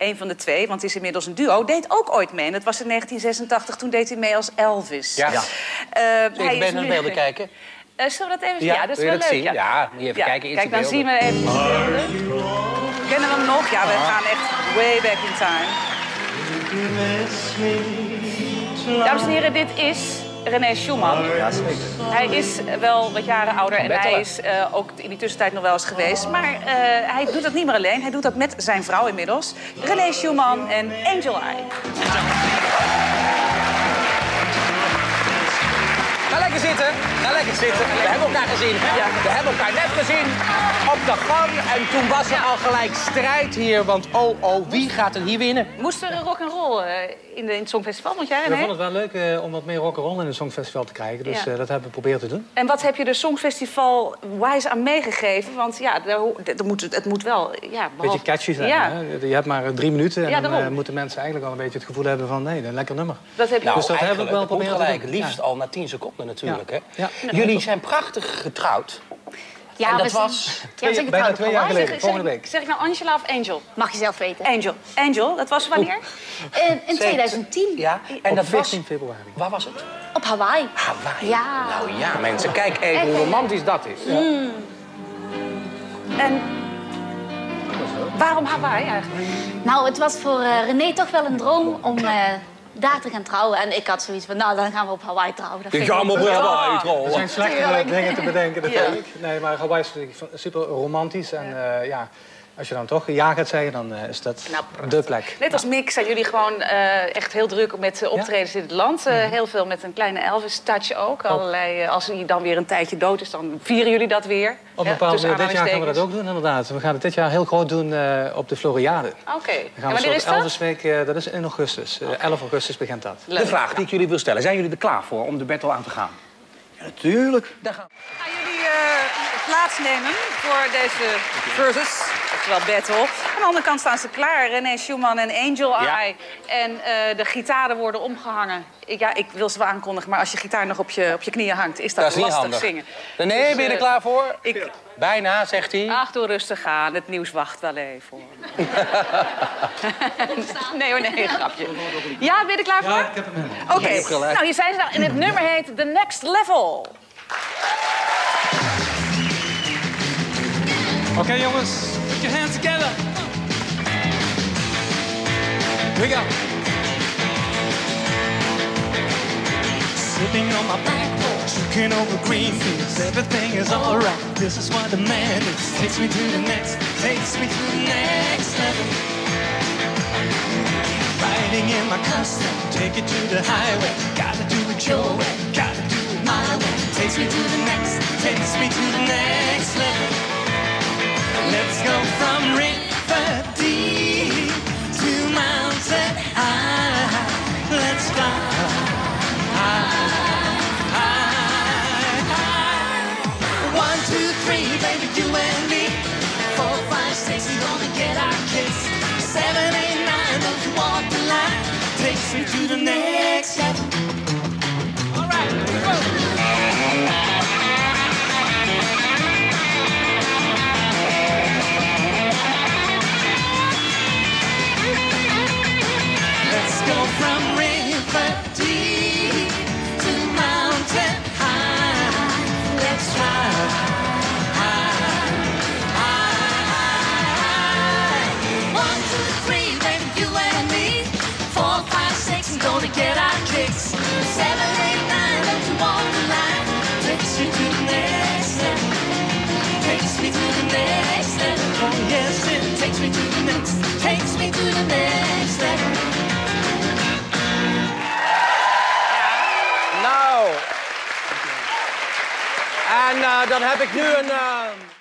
een van de twee, want het is inmiddels een duo, deed ook ooit mee. En dat was in 1986, toen deed hij mee als Elvis. Ja. Hij is naar de beelden kijken. Zullen we dat even zien? Ja, dat is wel leuk. Zien? Ja, moet je even kijken. Kijk, dan zien we even de beelden. Kennen we hem nog? Ja, we gaan echt way back in time. Dames en heren, dit is René Schumann. Ja, zeker. Hij is wel wat jaren ouder en hij is ook in die tussentijd nog wel eens geweest. Maar hij doet dat niet meer alleen. Hij doet dat met zijn vrouw inmiddels. René Schumann en Angel Eye. Ga lekker zitten. Ga lekker zitten. We hebben elkaar gezien. Ja. We hebben elkaar net gezien op de gang. En toen was er al gelijk strijd hier. Want wie gaat er hier winnen? Moest er rock'n'roll in het Songfestival, vond jij, René? We vonden het wel leuk om wat meer rock'n'roll in het Songfestival te krijgen. Dus dat hebben we geprobeerd te doen. En wat heb je de Songfestival wijs aan meegegeven? Want ja, het moet wel... Ja, beetje catchy zijn. Hè? Je hebt maar 3 minuten en dan moeten mensen eigenlijk al een beetje het gevoel hebben van... nee, een lekker nummer. Dat heb je nou, dus dat hebben we wel proberen te doen. Liefst al na 10 seconden natuurlijk. Ja. Hè? Ja. Jullie zijn prachtig getrouwd. Ja, en dat was... bijna 2 jaar geleden, volgende week. Zeg ik nou Angela of Angel? Mag je zelf weten. Angel. Angel, dat was wanneer? In 2010. Ja, en dat 14 februari. Waar was het? Op Hawaii. Hawaii. Ja. Nou ja, mensen, kijk even hoe romantisch dat is. Ja. En waarom Hawaii eigenlijk? Nou, het was voor René toch wel een droom om daar te gaan trouwen. En ik had zoiets van, nou, dan gaan we op Hawaii trouwen. Ik ga op Hawaii Er trouwen. zijn slechte dingen te bedenken natuurlijk. Nee, maar Hawaii is natuurlijk super romantisch. En ja, als je dan toch ja gaat zeggen, dan is dat de plek. Net als Mick zijn jullie gewoon echt heel druk met optredens in het land. Heel veel met een kleine Elvis-touch ook. Allerlei, als hij dan weer een tijdje dood is, dan vieren jullie dat weer. Op een bepaalde manier. Dit jaar gaan we dat ook doen, inderdaad. We gaan het dit jaar heel groot doen op de Floriade. Oké. En wanneer is dat? Elvisweek, dat is in augustus. 11 augustus begint dat. De vraag die ik jullie wil stellen. Zijn jullie er klaar voor om de battle aan te gaan? Ja, natuurlijk. Daar gaan we. Gaan jullie plaatsnemen voor deze versus, oftewel battle. Aan de andere kant staan ze klaar. René Schumann en Angel Eye. En de gitaren worden omgehangen. Ik wil ze wel aankondigen, maar als je gitaar nog op je knieën hangt, is dat niet lastig handig. zingen. René, Dus, ben je er klaar voor? Ik... Bijna, zegt hij. Ach, doe rustig aan. Het nieuws wacht wel even. Nee hoor, nee, grapje. Ja, ben je er klaar voor? Ja, ik heb hem helemaal. Oké, nou, hier zijn ze dan. En het nummer heet The Next Level. Okay, jongens, put your hands together. Here we go. Sitting on my back porch, looking over green fields. Everything is alright. This is what the man is. Takes me to the next level. Riding in my custom, take it to the highway. Gotta do it your way, gotta do it my way. Takes me to the next level. Let's go from river deep to mountain high. Let's fly high. 1, 2, 3, baby, you and me. 4, 5, 6, we're gonna get our kicks. 7, 8, 9, don't you walk the line. Takes me to the next level. All right, here we go. From river deep to mountain high, let's fly high. 1, 2, 3, baby, you and me. 4, 5, 6, we're gonna get our kicks. 7, 8, 9, don't you walk the line. Takes you to the next level. Takes me to the next level. Oh yes, it takes me to the next. Takes me to the next level. En dan heb ik nu een...